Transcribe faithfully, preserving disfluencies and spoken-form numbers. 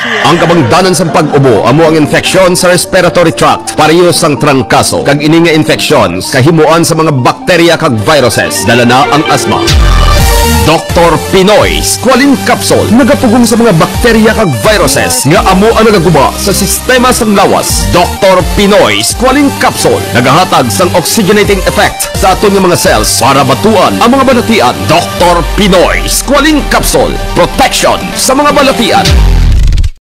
Ang kabangdanan sa pag-ubo amo ang infeksyon sa respiratory tract, pareho sang trangkaso kag ini nga infeksyon kahimuan sa mga bakterya kag viruses dala na ang asma. Doktor Pinoy Squalene Capsule nagapugong sa mga bakterya kag viruses nga amo ang nagaguba sa sistema sang lawas. Doktor Pinoy Squalene Capsule nagahatag sang oxygenating effect sa aton nga mga cells para batuan ang mga balatian. Doktor Pinoy Squalene Capsule protection sa mga balatian.